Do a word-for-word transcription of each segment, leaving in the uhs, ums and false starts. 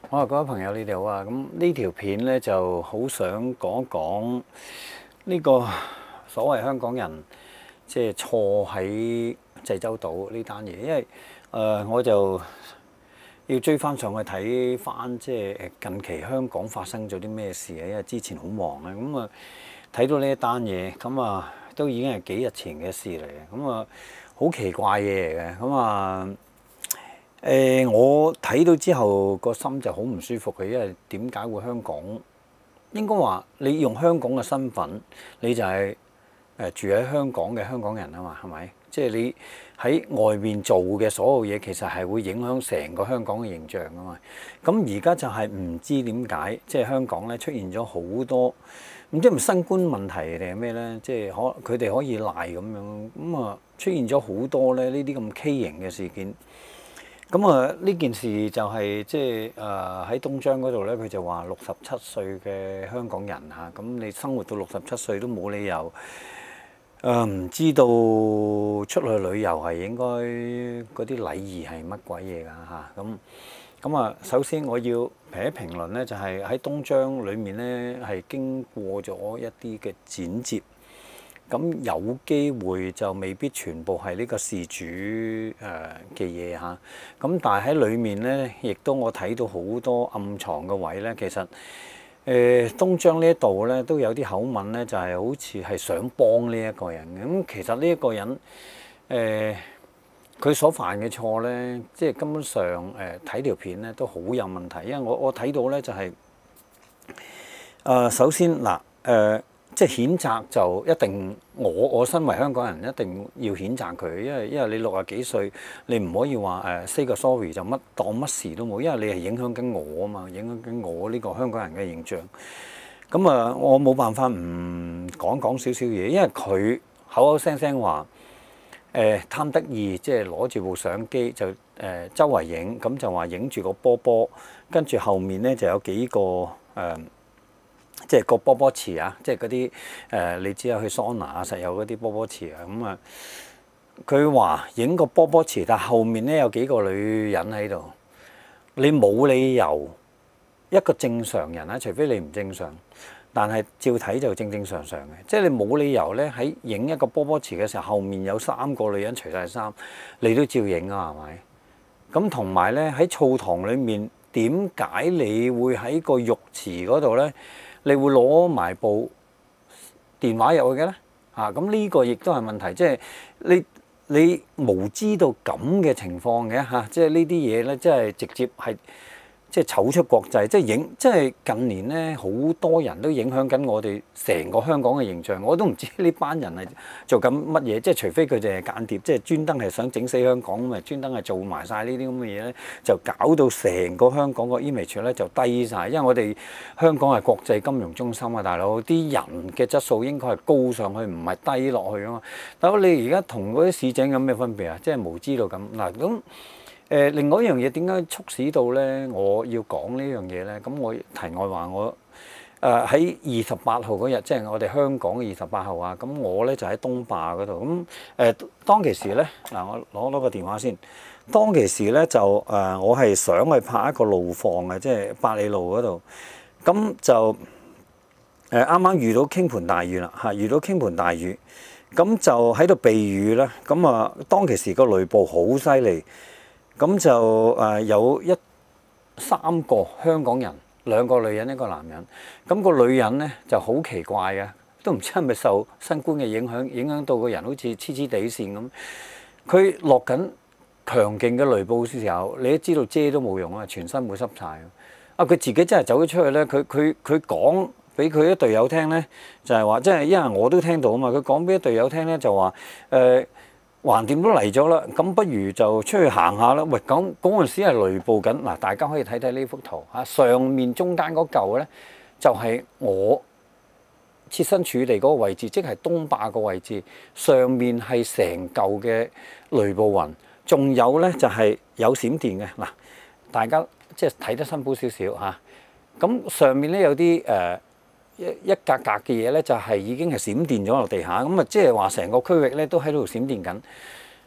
好啊，各位朋友，你哋好啊！咁呢條片呢，就好想講一講呢個所謂香港人即係錯喺濟州島呢單嘢，因為誒、呃、我就要追翻上去睇翻即係近期香港發生咗啲咩事啊！因為之前好忙啊，咁啊睇到呢一單嘢，咁啊都已經係幾日前嘅事嚟嘅，咁啊好奇怪嘢嚟嘅，咁啊〜誒、呃，我睇到之後個心就好唔舒服嘅，因為點解會香港應該話你用香港嘅身份，你就係、是、誒、呃、住喺香港嘅香港人啊嘛，係咪？即係你喺外面做嘅所有嘢，其實係會影響成個香港嘅形象啊嘛。咁而家就係唔知點解，即係香港咧出現咗好多唔知係咪新冠問題定係咩咧？即係可佢哋可以賴咁樣，咁啊出現咗好多咧呢啲咁畸形嘅事件。咁啊，呢件事就係即係誒喺東張嗰度咧，佢就話六十七歲嘅香港人嚇，咁你生活到六十七歲都冇理由誒唔知道出去旅遊係應該嗰啲禮儀係乜鬼嘢㗎嚇？咁咁啊，首先我要評一評論咧，就係喺東張裡面咧係經過咗一啲嘅剪接。咁有機會就未必全部係呢個事主誒嘅嘢嚇，咁但係喺裡面咧，亦都我睇到好多暗藏嘅位咧。其實誒、呃、東張呢一度咧都有啲口吻咧，就係、是、好似係想幫呢一個人嘅。咁其實呢一個人誒佢、呃、所犯嘅錯咧，即係根本上誒睇條片咧都好有問題，因為我我睇到咧就係、是、誒、呃、首先嗱誒。呃即係譴責就一定，我我身為香港人一定要譴責佢，因為因為你六十幾歲，你唔可以話誒 say 個 sorry 就乜當乜事都冇，因為你係影響緊我啊嘛，影響緊我呢個香港人嘅形象。咁啊，我冇辦法唔講講少少嘢，因為佢口口聲聲話誒貪得意，即係攞住部相機就誒、呃、周圍影，咁就話影住個波波，跟住後面咧就有幾個誒。呃即係個波波池啊！即係嗰啲誒，你知啊，去桑拿啊，實有嗰啲波波池啊。咁啊，佢話影個波波池，但係後面咧有幾個女人喺度。你冇理由一個正常人啊，除非你唔正常，但係照睇就正正常常嘅。即係你冇理由咧喺影一個波波池嘅時候，後面有三個女人除晒衫，你都照影啊？係咪？咁同埋咧喺澡堂裡面，點解你會喺個浴池嗰度咧？你會攞埋部電話入去嘅咧？嚇，咁呢個亦都係問題，即係你你無知到咁嘅情況嘅嚇，即係呢啲嘢咧，即係直接係即係醜出國際，即係影，即係近年咧好多人都影響緊我哋成個香港嘅形象，我都唔知呢班人係做緊乜嘢，即係除非佢哋係間諜，即係專登係想整死香港咁啊，專登係做埋晒呢啲咁嘅嘢咧，就搞到成個香港個 image 咧就低晒，因為我哋香港係國際金融中心啊，大佬，啲人嘅質素應該係高上去，唔係低落去啊嘛。大佬，你而家同嗰啲市井有咩分別啊？即係無知到咁嗱咁。誒，另外一樣嘢點解促使到咧？我要講呢樣嘢咧，咁我題外話，我誒喺二十八號嗰日，即係我哋香港嘅二十八號啊，咁我咧就喺東壩嗰度，咁誒、呃、當其時咧，嗱我攞攞個電話先，當其時咧就誒、呃、我係想去拍一個路況嘅，即係百里路嗰度，咁就誒啱啱遇到傾盆大雨啦嚇，遇到傾盆大雨，咁就喺度避雨啦，咁啊當其時個雷暴好犀利。咁就誒有一三個香港人，兩個女人一個男人。咁個女人咧就好奇怪嘅，都唔知係咪受新冠嘅影響，影響到個人好似黐黐地線咁。佢落緊強勁嘅雷暴嘅時候，你都知道遮都冇用啊，全身會濕晒。啊！佢自己真係走咗出去咧，佢佢佢講俾佢一隊友聽咧，就係話，即係因為我都聽到啊嘛。佢講俾一隊友聽咧，就話誒。橫掂都嚟咗啦，咁不如就出去行下啦。喂，咁嗰陣時係雷暴緊，嗱大家可以睇睇呢幅圖嚇，上面中間嗰嚿咧就係我設身處地嗰個位置，即係東壩個位置，上面係成嚿嘅雷暴雲，仲有咧就係有閃電嘅嗱，大家即係睇得辛苦少少嚇。咁上面咧有啲誒。一一格格嘅嘢咧，就係已經係閃電咗落地下，咁啊，即係話成個區域咧都喺度閃電緊。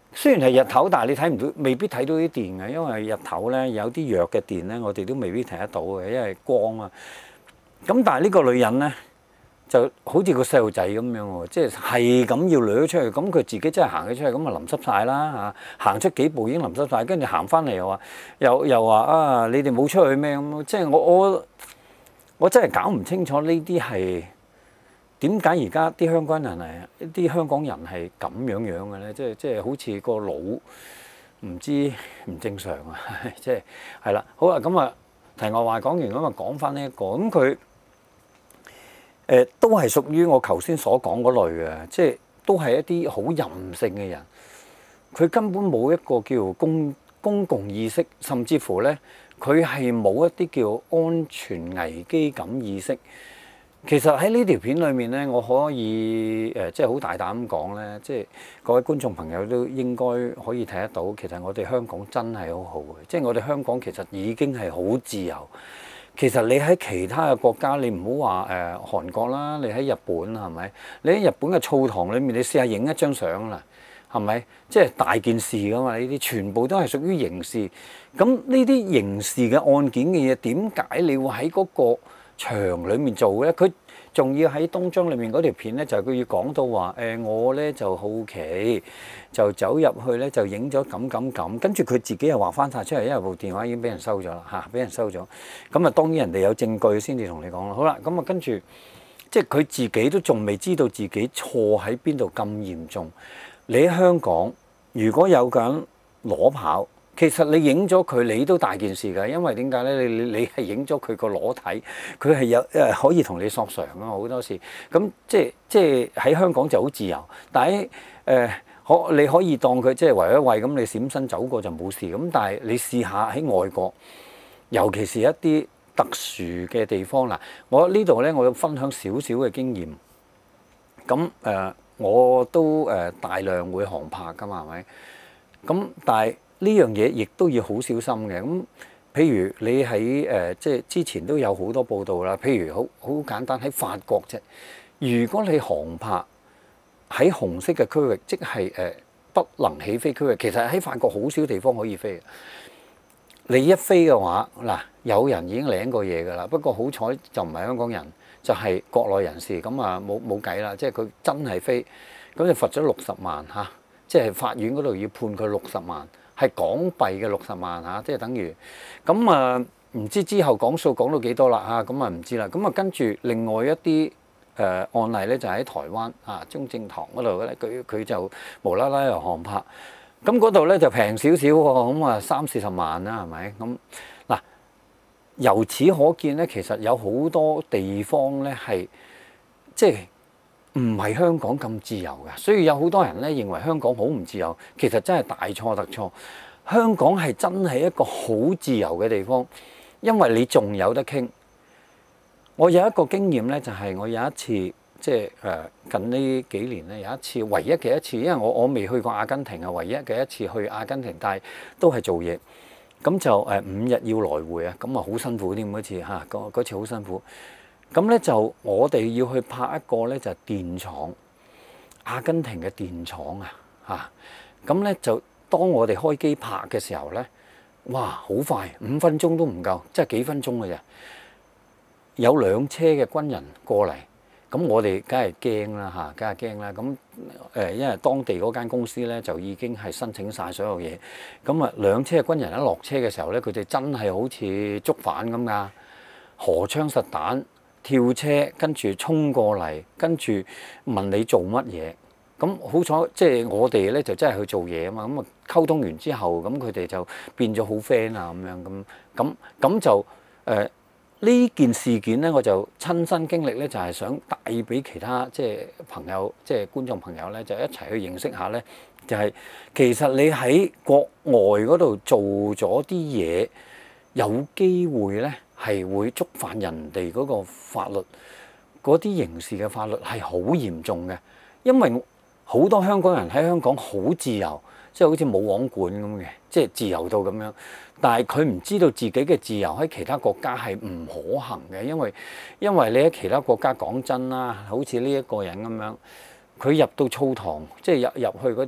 雖然係日頭，但係你睇唔到，未必睇到啲電嘅，因為日頭咧有啲弱嘅電咧，我哋都未必睇得到嘅，因為光啊。咁但係呢個女人咧，就好似個細路仔咁樣喎，即係係咁要掠出去，咁佢自己真係行咗出去，咁啊淋濕晒啦嚇，行出幾步已經淋濕晒，跟住行翻嚟又話，又又話啊，你哋冇出去咩咁？即係我我我真係搞唔清楚呢啲係點解而家啲香港人係啲香港人係咁樣樣嘅咧？即係即係好似個腦唔知唔正常啊！即係係啦，好啊，咁啊題外話講完咁啊，講翻呢一個咁佢。誒都係屬於我頭先所講嗰類嘅，即係都係一啲好任性嘅人。佢根本冇一個叫公公共意識，甚至乎咧，佢係冇一啲叫安全危機感意識。其實喺呢條片裏面咧，我可以誒即係好大膽咁講咧，即係各位觀眾朋友都應該可以睇得到。其實我哋香港真係好好嘅，即係我哋香港其實已經係好自由。其實你喺其他嘅國家，你唔好話誒韓國啦，你喺日本係咪？你喺日本嘅澡堂裏面，你試下影一張相啦，係咪？即係大件事㗎嘛？呢啲全部都係屬於刑事。咁呢啲刑事嘅案件嘅嘢，點解你會喺嗰個場裏面做咧？佢仲要喺東張裏面嗰條片咧，就係佢要講到話誒，我咧就好奇，就走入去咧就影咗咁咁咁，跟住佢自己又話翻晒出嚟，因為部電話已經俾人收咗啦嚇，俾人收咗。咁啊，當然人哋有證據先至同你講啦。好啦，咁啊跟住即係佢自己都仲未知道自己錯喺邊度咁嚴重。你喺香港如果有個人裸跑，其實你影咗佢，你都大件事㗎，因為點解咧？你你你係影咗佢個裸體，佢係有誒可以同你索償啊好多時。咁即係即係喺香港就好自由，但係誒可你可以當佢即係為一為咁，你閃身走過就冇事。咁但係你試下喺外國，尤其是一啲特殊嘅地方嗱，我呢度咧我要分享少少嘅經驗。咁誒、呃、我都誒大量會航拍㗎嘛，係咪？咁但係呢樣嘢亦都要好小心嘅。咁譬如你喺誒、呃、即係之前都有好多報道啦。譬如好好簡單喺法國啫，如果你航拍喺紅色嘅區域，即係誒、呃、不能起飛區域，其實喺法國好少地方可以飛嘅。你一飛嘅話，嗱有人已經領過嘢㗎啦。不過好彩就唔係香港人，就係、是、國內人士。咁啊冇冇計啦，即係佢真係飛，咁就罰咗六十萬嚇、啊，即係法院嗰度要判佢六十萬。係港幣嘅六十萬嚇，即係等於咁啊！唔知之後講數講到幾多啦嚇，咁啊唔知啦。咁啊跟住另外一啲誒案例咧，就喺台灣啊中正堂嗰度咧，佢佢就無啦啦又航拍，咁嗰度咧就平少少喎，咁啊三四十萬啦，係咪？咁嗱，由此可見咧，其實有好多地方咧係即係唔係香港咁自由嘅，所以有好多人咧認為香港好唔自由，其實真係大錯特錯。香港係真係一個好自由嘅地方，因為你仲有得傾。我有一個經驗咧，就係我有一次即係誒近呢幾年咧有一次唯一嘅一次，因為我我未去過阿根廷啊，唯一嘅一次去阿根廷，但係都係做嘢，咁就誒五日要來回啊，咁啊好辛苦添嗰次嚇，嗰嗰次好辛苦。咁咧就我哋要去拍一個咧就係電廠，阿根廷嘅電廠啊嚇。咁咧就當我哋開機拍嘅時候咧，哇好快，五分鐘都唔夠，即係幾分鐘嘅啫。有兩車嘅軍人過嚟，咁我哋梗係驚啦嚇，梗係驚啦。咁誒，因為當地嗰間公司咧就已經係申請晒所有嘢。咁啊兩車嘅軍人一落車嘅時候咧，佢哋真係好似捉犯咁㗎，荷槍實彈。跳車跟住衝過嚟，跟住問你做乜嘢？咁好彩，即係我哋咧就真係去做嘢啊嘛。咁啊溝通完之後，咁佢哋就變咗好 friend 啊咁樣咁咁咁就誒呢件事件咧，我就親身經歷咧，就係想帶俾其他即係朋友、即係觀眾朋友咧，就一齊去認識下咧，就係其實你喺國外嗰度做咗啲嘢，有機會咧。係會觸犯人哋嗰個法律，嗰啲刑事嘅法律係好嚴重嘅，因為好多香港人喺香港好自由，即係好似冇網管咁嘅，即係自由到咁樣。但係佢唔知道自己嘅自由喺其他國家係唔可行嘅，因為因為你喺其他國家講真啦，好似呢一個人咁樣，佢入到澡堂，即係入入去嗰啲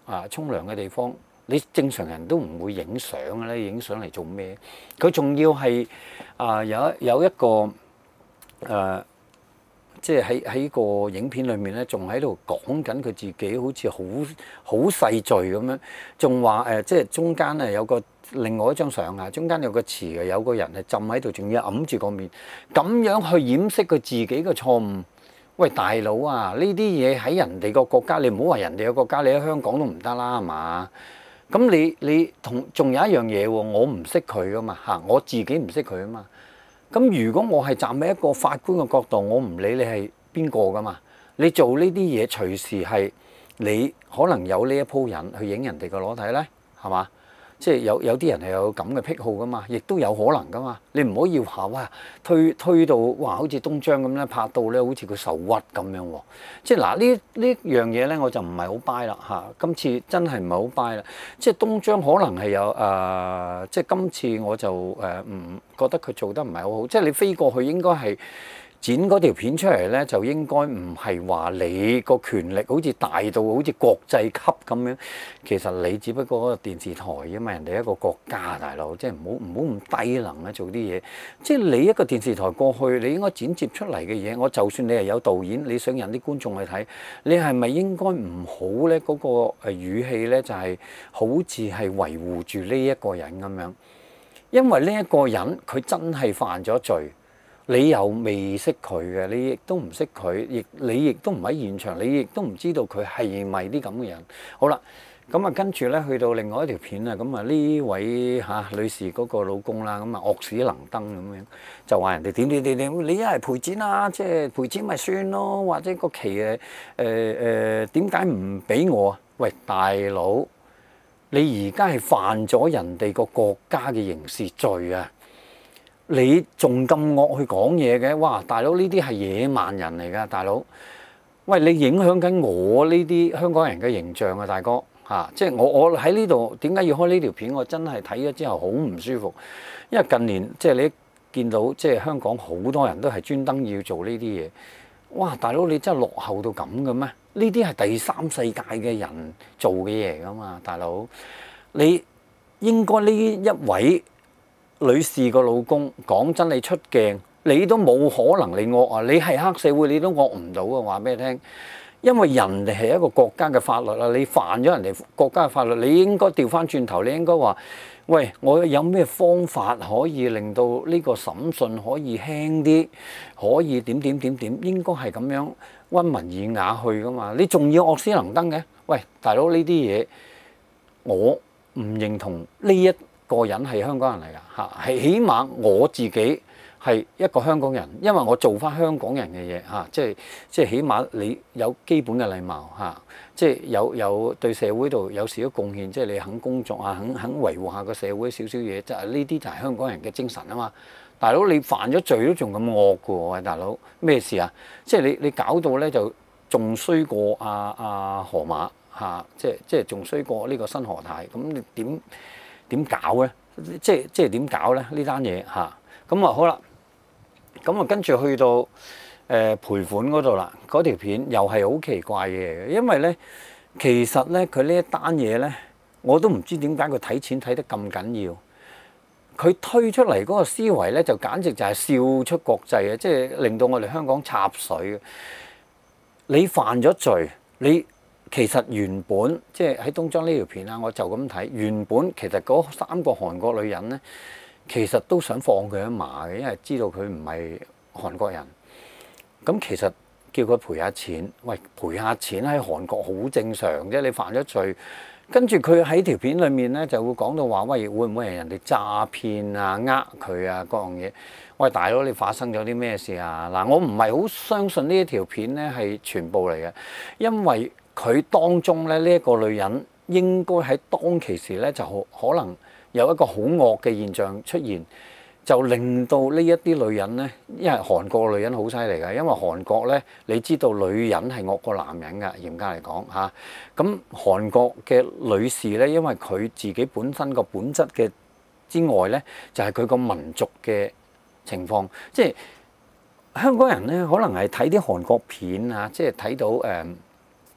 啊沖涼嘅地方，你正常人都唔會影相嘅咧，影相嚟做咩？佢仲要係啊有有一個誒。呃即係喺喺個影片裏面咧，仲喺度講緊佢自己好似好好細序咁樣，仲話誒，即係中間誒有個另外一張相啊，中間有個池嘅，有個人係浸喺度，仲要揞住個面，咁樣去掩飾佢自己嘅錯誤。喂，大佬啊，呢啲嘢喺人哋個國家，你唔好話人哋嘅國家，你喺香港都唔得啦，係嘛？咁你你同仲有一樣嘢喎，我唔識佢噶嘛嚇，我自己唔識佢啊嘛。咁如果我係站喺一個法官嘅角度，我唔理你係邊個噶嘛，你做呢啲嘢隨時係你可能有呢一鋪人去影人哋個裸體咧，係嘛？即係有有啲人係有咁嘅癖好噶嘛，亦都有可能噶嘛。你唔好要下哇推推到哇，好似東張咁咧，拍到咧好似佢受屈咁樣喎。即係嗱呢呢樣嘢咧，我就唔係好 buy 啦嚇。今次真係唔係好 buy 啦。即係東張可能係有誒、呃，即係今次我就誒唔、呃、覺得佢做得唔係好好。即係你飛過去應該係剪嗰條片出嚟咧，就應該唔係話你個權力好似大到好似國際級咁樣。其實你只不過嗰個電視台啫嘛，人哋一個國家大佬，即係唔好唔好咁低能啊做啲嘢。即係你一個電視台過去，你應該剪接出嚟嘅嘢，我就算你係有導演，你想引啲觀眾去睇，你係咪應該唔好咧？嗰個誒語氣咧，就係好似係維護住呢一個人咁樣，因為呢一個人佢真係犯咗罪。你又未識佢嘅，你亦都唔識佢，亦你亦都唔喺現場，你亦都唔知道佢係咪啲咁嘅人。好啦，咁啊跟住咧去到另外一條片啊，咁啊呢位嚇、啊、女士嗰個老公啦，咁啊惡死能登咁樣，就話人哋點點點點，你一係賠錢啦，即係賠錢咪算咯，或者個期誒誒誒點解唔俾我啊？喂，大佬，你而家係犯咗人哋個國家嘅刑事罪啊！你仲咁惡去講嘢嘅，哇！大佬呢啲係野蠻人嚟㗎，大佬。喂，你影響緊我呢啲香港人嘅形象啊，大哥嚇、啊！即係我我喺呢度點解要開呢條片？我真係睇咗之後好唔舒服，因為近年即係你見到即係香港好多人都係專登要做呢啲嘢。哇！大佬你真係落後到咁嘅咩？呢啲係第三世界嘅人做嘅嘢㗎嘛，大佬。你應該呢一位女士個老公講真，你出鏡你都冇可能你惡啊！你係黑社會，你都惡唔到啊！話俾你聽，因為人哋係一個國家嘅法律啊！你犯咗人哋國家嘅法律，你應該調翻轉頭，你應該話：喂，我有咩方法可以令到呢個審訊可以輕啲，可以點點點點？應該係咁樣溫文爾雅去噶嘛？你仲要惡死能登嘅？喂，大佬呢啲嘢，我唔認同呢一個人係香港人嚟㗎嚇，係起碼我自己係一個香港人，因為我做翻香港人嘅嘢嚇，即係即係起碼你有基本嘅禮貌嚇，即係有有對社會度有少少貢獻，即係你肯工作啊，肯肯維護下個社會少少嘢，就係呢啲就係香港人嘅精神啊嘛。大佬你犯咗罪都仲咁惡㗎喎，大佬咩事啊？即係你你搞到咧就仲衰過阿阿河馬嚇，即係即係仲衰過呢個新河太，咁你點？點搞咧？即係即係點搞咧？呢單嘢嚇咁啊好啦，咁啊跟住去到誒、呃、賠款嗰度啦，嗰條片又係好奇怪嘅，因為咧其實咧佢呢一單嘢咧，我都唔知點解佢睇錢睇得咁緊要。佢推出嚟嗰個思維咧，就簡直就係笑出國際嘅，即係令到我哋香港插水嘅。你犯咗罪，你。其實原本即係喺東張呢條片啊，我就咁睇。原本其實嗰三個韓國女人咧，其實都想放佢一馬嘅，因為知道佢唔係韓國人。咁其實叫佢賠下錢，喂，賠下錢喺韓國好正常啫。你犯咗罪，跟住佢喺條片裡面咧就會講到話，喂，會唔會係人哋詐騙啊、呃佢啊各樣嘢？喂，大佬你發生咗啲咩事啊？嗱，我唔係好相信呢一條片咧係全部嚟嘅，因為佢當中咧呢一個女人應該喺當其時咧就可能有一個好惡嘅現象出現，就令到呢一啲女人咧，因為韓國嘅女人好犀利㗎，因為韓國咧你知道女人係惡過男人㗎，嚴格嚟講嚇。咁韓國嘅女士咧，因為佢自己本身個本質嘅之外咧，就係佢個民族嘅情況，即係香港人咧可能係睇啲韓國片啊，即係睇到誒。嗰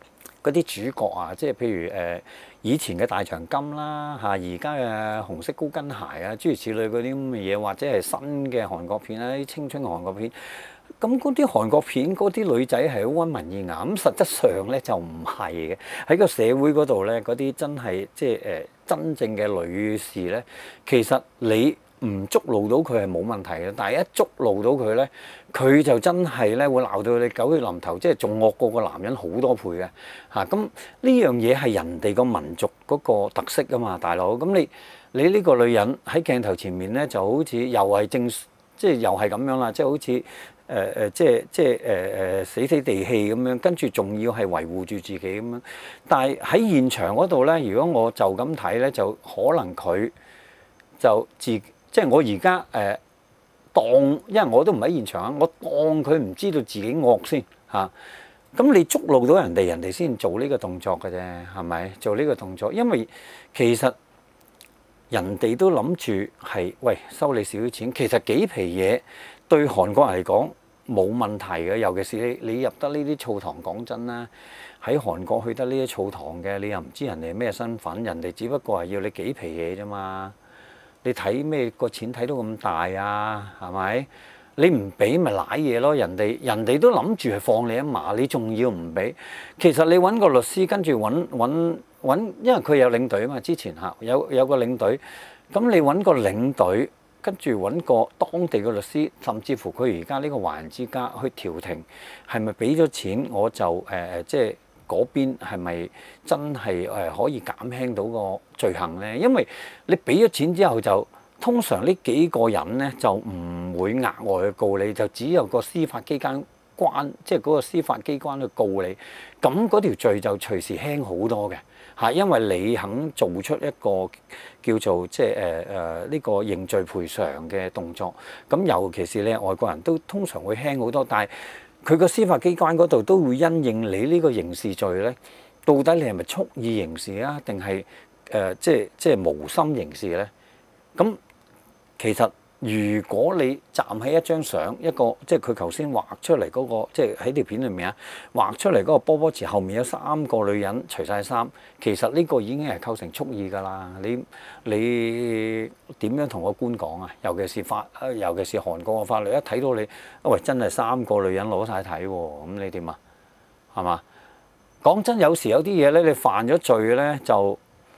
嗰啲主角啊，即係譬如誒、呃、以前嘅大長今啦嚇，而家嘅紅色高跟鞋啊，諸如此類嗰啲咁嘅嘢，或者係新嘅韓國片啊，啲青春嘅韓國片。咁嗰啲韓國片嗰啲女仔係好溫文爾雅，咁實質上咧就唔係嘅。喺個社會嗰度咧，嗰啲真係即係誒真正嘅女士咧，其實你唔觸怒到佢係冇問題嘅，但係一觸怒到佢咧，佢就真係咧會鬧到你狗血淋頭，即係仲惡過個男人好多倍嘅嚇。咁呢樣嘢係人哋個民族嗰個特色啊嘛，大佬。咁你你呢個女人喺鏡頭前面咧，就好似又係正，即係又係咁樣啦，即係好似。誒誒、呃，即係即係誒誒死死地氣咁樣，跟住仲要係維護住自己咁樣。但係喺現場嗰度咧，如果我就咁睇咧，就可能佢就自即係我而家誒當，因為我都唔喺現場啊，我當佢唔知道自己惡先嚇。咁、啊、你觸怒到人哋，人哋先做呢個動作嘅啫，係咪？做呢個動作，因為其實人哋都諗住係喂收你少少錢，其實幾皮嘢。對韓國人嚟講冇問題嘅，尤其是你你入得呢啲澡堂，講真啦，喺韓國去得呢啲澡堂嘅，你又唔知人哋咩身份，人哋只不過係要你幾皮嘢啫嘛。你睇咩個錢睇到咁大啊？係咪？你唔俾咪賴嘢咯？人哋人哋都諗住係放你一馬，你仲要唔俾？其實你揾個律師跟住揾揾揾，因為佢有領隊啊嘛。之前嚇有有個領隊，咁你揾個領隊。跟住揾個當地嘅律師，甚至乎佢而家呢個華人之家去調停，係咪俾咗錢我就誒、呃、即係嗰邊係咪真係誒可以減輕到個罪行呢？因為你俾咗錢之後就通常呢幾個人呢就唔會額外去告你，就只有個司法機關關即係嗰個司法機關去告你，咁嗰條罪就隨時輕好多嘅。嚇，因為你肯做出一個叫做即係誒誒呢個認罪賠償嘅動作，咁尤其是你係外國人都通常會輕好多，但係佢個司法機關嗰度都會因應你呢個刑事罪咧，到底你係咪蓄意刑事啊，定係誒即係即係無心刑事咧？咁其實。如果你站喺一張相，一個即係佢頭先畫出嚟嗰個，即係喺條片裏面啊，畫出嚟嗰個波波池後面有三個女人除晒衫，其實呢個已經係構成蓄意㗎啦。你你點樣同個官講啊？尤其是法，尤其是韓國嘅法律，一睇到你，喂真係三個女人攞晒睇喎，咁你點啊？係嘛？講真，有時有啲嘢咧，你犯咗罪咧就。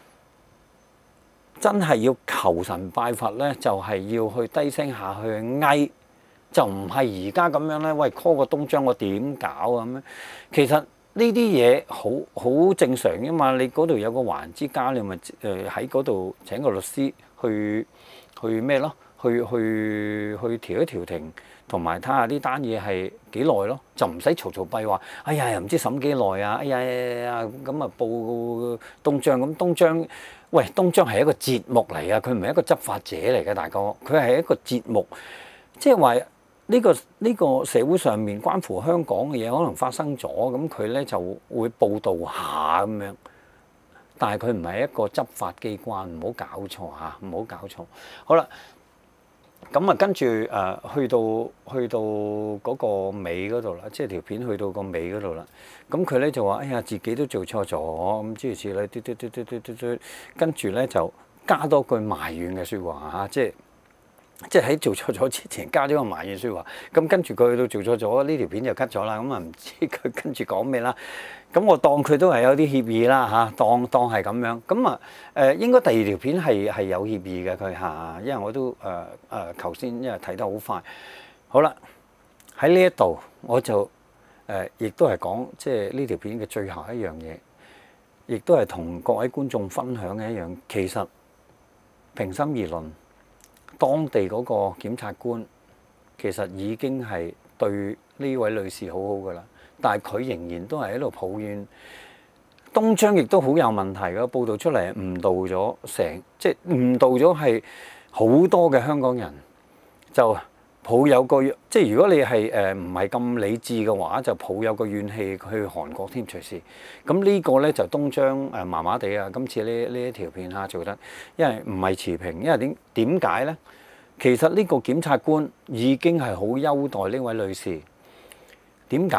真係要求神拜佛咧，就係要去低聲下去嗌，就唔係而家咁樣咧。喂 call 個東張我點搞啊？咁樣其實呢啲嘢好好正常㗎嘛。你嗰度有個華人之家，你咪誒喺嗰度請個律師去去咩咯？去去去調一調停，同埋睇下呢單嘢係幾耐咯，就唔使嘈嘈閉話。哎呀，又唔知審幾耐啊！哎呀呀咁啊報東張咁東張。喂，東張係一個節目嚟啊，佢唔係一個執法者嚟嘅，大哥，佢係一個節目，即係話呢個呢個社會上面關乎香港嘅嘢可能發生咗，咁佢咧就會報導下咁樣，但係佢唔係一個執法機關，唔好搞錯嚇，唔好搞錯。好啦，咁啊跟住誒去到去到嗰個尾嗰度啦，即係條片去到個尾嗰度啦。咁佢咧就話：哎呀，自己都做錯咗，咁諸如此類，嘟嘟嘟嘟嘟嘟嘟，跟住咧就加多句埋怨嘅説話嚇，即係即係喺做錯咗之前加咗個埋怨説話。咁跟住佢去到做錯咗，呢條片就 cut 咗啦。咁啊唔知佢跟住講咩啦。咁我當佢都係有啲協議啦嚇，當當係咁樣。咁啊誒，應該第二條片係係有協議嘅佢嚇，因為我都誒誒頭先因為睇得好快。好啦，喺呢一度我就。誒，亦都係講即係呢條片嘅最後一樣嘢，亦都係同各位觀眾分享嘅一樣。其實平心而論，當地嗰個檢察官其實已經係對呢位女士好好㗎啦，但係佢仍然都係喺度抱怨。東張亦都好有問題㗎，報導出嚟誤導咗成，即係誤導咗係好多嘅香港人就。抱有個即係如果你係誒唔係咁理智嘅話，就抱有個怨氣去韓國添隨時。咁呢個咧就東張誒麻麻地啊！今次呢呢一條片嚇做得，因為唔係持平，因為點點解咧？其實呢個檢察官已經係好優待呢位女士。點解？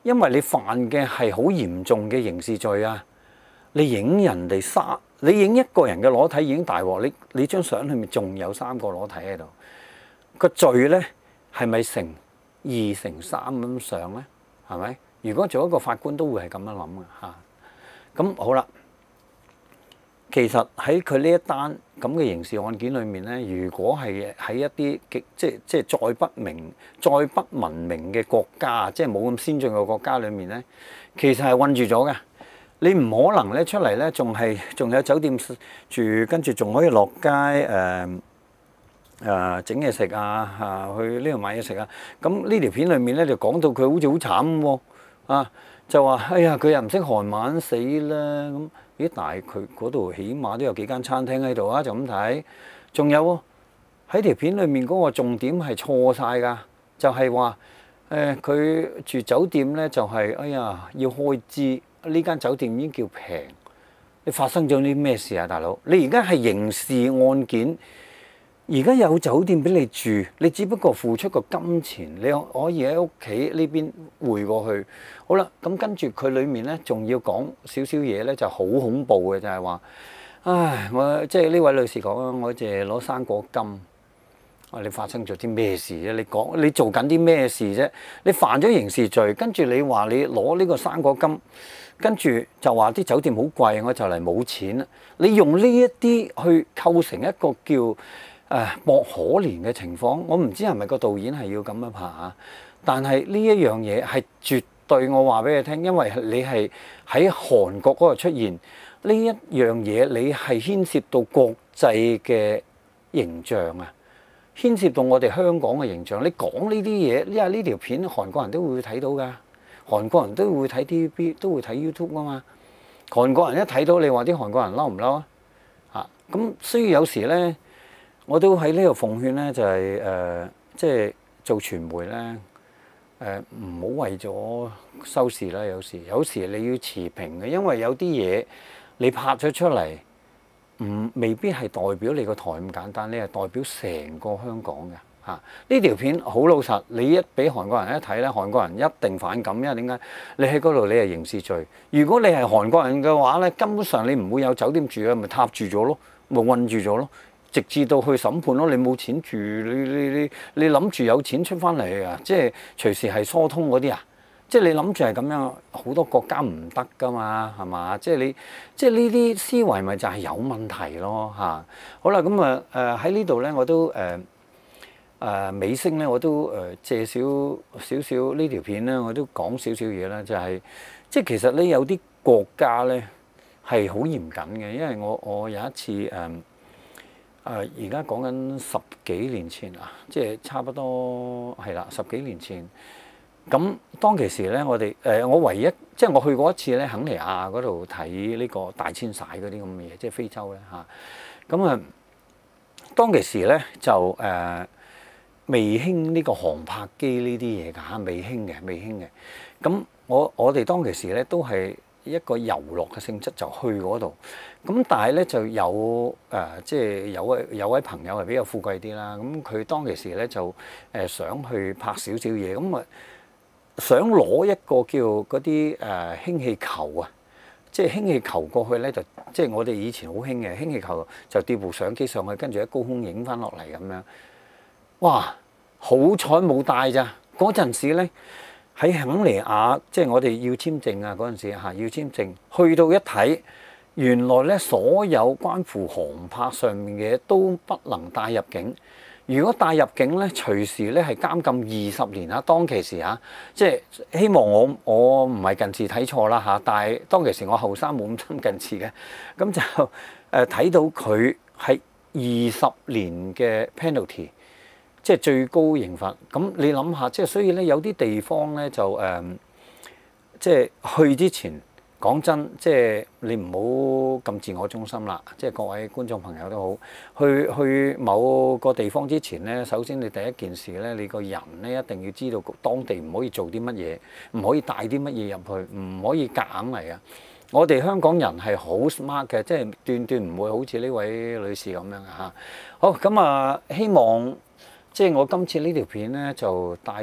因為你犯嘅係好嚴重嘅刑事罪啊！你影人哋三，你影一個人嘅裸體已經大鑊，你你張相裏面仲有三個裸體喺度，個罪咧係咪乘二乘三咁上咧？係咪？如果做一個法官都會係咁樣諗嘅嚇。咁好啦，其實喺佢呢一單咁嘅刑事案件裏面咧，如果係喺一啲極即係即係再不明、再不文明嘅國家，即係冇咁先進嘅國家裏面咧，其實係韞住咗嘅。你唔可能咧出嚟咧，仲係仲有酒店住，跟住仲可以落街誒誒整嘢食啊，嚇去呢度買嘢食啊。咁呢條片裏面咧就講到佢好似好慘喎，啊就話哎呀佢又唔識韓文死啦咁。咦？但係佢嗰度起碼都有幾間餐廳喺度啊，就咁睇。仲有喎喺條片裏面嗰個重點係錯晒㗎，就係話誒佢住酒店咧就係哎呀要開支。呢間酒店已經叫平，你發生咗啲咩事啊，大佬？你而家係刑事案件，而家有酒店俾你住，你只不過付出個金錢，你可以喺屋企呢邊匯過去。好啦，咁跟住佢裡面咧，仲要講少少嘢咧，就好恐怖嘅，就係話，唉，我即係呢位女士講啊，我淨係攞生果金。啊！你發生咗啲咩事啫？你講你做緊啲咩事啫？你犯咗刑事罪，跟住你話你攞呢個生果金，跟住就話啲酒店好貴，我就嚟冇錢啦。你用呢一啲去構成一個叫誒博可憐嘅情況，我唔知係咪個導演係要咁樣拍啊？但係呢一樣嘢係絕對，我話俾你聽，因為你係喺韓國嗰度出現呢一樣嘢，你係牽涉到國際嘅形象啊！牽涉到我哋香港嘅形象，你講呢啲嘢，因為呢條片韓國人都會睇到㗎，韓國人都會睇 T V B， 都會睇 YouTube 啊嘛。韓國人一睇到你話啲韓國人嬲唔嬲啊？嚇咁，所以有時咧，我都喺呢度奉勸咧，就係、是、誒、呃，即係做傳媒咧，誒唔好為咗收視啦。有時有時你要持平嘅，因為有啲嘢你拍咗出嚟。唔未必係代表你個台咁簡單，你係代表成個香港嘅嚇。呢條片好老實，你一俾韓國人一睇咧，韓國人一定反感，因為點解？你喺嗰度你係刑事罪。如果你係韓國人嘅話咧，根本上你唔會有酒店住啊，咪塌住咗咯，咪韞住咗咯，直至到去審判咯。你冇錢住，你你你你諗住有錢出翻嚟啊？即係隨時係疏通嗰啲啊？即係你諗住係咁樣，好多國家唔得噶嘛，係嘛？即係你，即係呢啲思維咪就係有問題咯嚇。好啦，咁啊誒喺呢度咧，我都誒誒、呃、尾聲咧，我都誒借少少少呢條片咧，我都講少少嘢啦，就係、是、即係其實咧有啲國家咧係好嚴謹嘅，因為我我有一次誒誒而家講緊十幾年前啊，即係差不多係啦，十幾年前。咁當其時咧，我哋誒、呃、我唯一即係我去過一次咧，肯尼亞嗰度睇呢個大遷徙嗰啲咁嘅嘢，即係非洲咧嚇。咁啊，當其時咧就誒、呃、未興呢個航拍機呢啲嘢㗎嚇，未興嘅，未興嘅。咁我我哋當其時咧都係一個遊樂嘅性質，就去嗰度。咁但係咧就有誒、呃，即係有位有位朋友係比較富貴啲啦。咁佢當其時咧就誒、呃、想去拍少少嘢，咁啊〜想攞一個叫嗰啲誒氫氣球啊，即係氫氣球過去咧，就即係我哋以前好興嘅氫氣球，就吊部相機上去，跟住喺高空影翻落嚟咁樣。哇！好彩冇帶咋，嗰陣時咧喺肯尼亞，即係我哋要簽證啊嗰陣時嚇要簽證，去到一睇，原來咧所有關乎航拍上面嘅嘢都不能帶入境。如果帶入境咧，隨時咧係監禁二十年啊！當其時啊，即係希望我我唔係近視睇錯啦嚇，但係當其時我後生冇咁親近視嘅，咁就誒睇到佢係二十年嘅 penalty，即係最高刑罰。咁你諗下，即係所以咧有啲地方咧就誒、呃，即係去之前。講真，即係你唔好咁自我中心啦。即係各位觀眾朋友都好，去去某個地方之前咧，首先你第一件事咧，你個人咧一定要知道當地唔可以做啲乜嘢，唔可以帶啲乜嘢入去，唔可以夾硬嚟啊！我哋香港人係好 smart 嘅，即係斷斷唔會好似呢位女士咁樣嘅嚇。好咁啊，希望即係我今次呢條片咧就帶出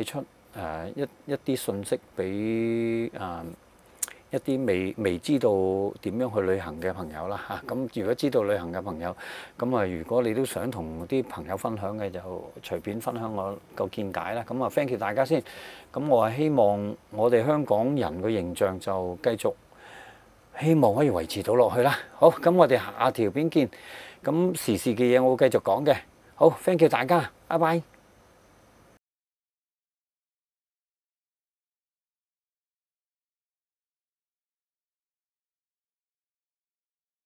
誒一一啲信息俾誒一啲未未知道點樣去旅行嘅朋友啦嚇。咁如果知道旅行嘅朋友，咁啊如果你都想同啲朋友分享嘅，就隨便分享我個見解啦。咁啊 thank you 大家先。咁我係希望我哋香港人嘅形象就繼續希望可以維持到落去啦。好，咁我哋下條片見。咁時事嘅嘢我會繼續講嘅。好，thank you 大家，拜拜。